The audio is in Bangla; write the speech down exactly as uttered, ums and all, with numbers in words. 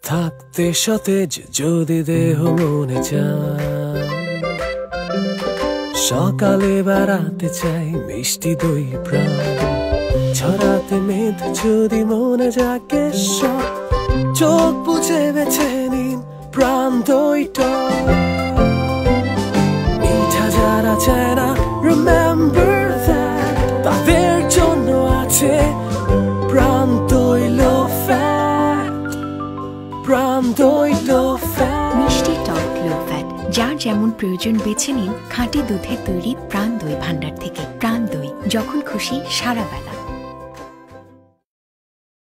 থাকতে সতেজ যদি দেহ মনে চায়, সকালে বেড়াতে চাই মিষ্টি দই প্রাণ, ছড়াতে মেদ যদি মনে জাগে সব, চোখ বুঝে বেছে নিন প্রাণ দইটা। মিঠা যারা চায় না remember that, তাদের জন্য আছে প্রাণ দই লো ফ্যাট, প্রাণ দই লো ফ্যাট। মিষ্টি টক লো ফ্যাট, যার যেমন প্রয়োজন বেছে নিন খাঁটি দুধের তৈরি প্রাণ দই ভান্ডার থেকে। প্রাণ দই, যখন খুশি সারা বেলা।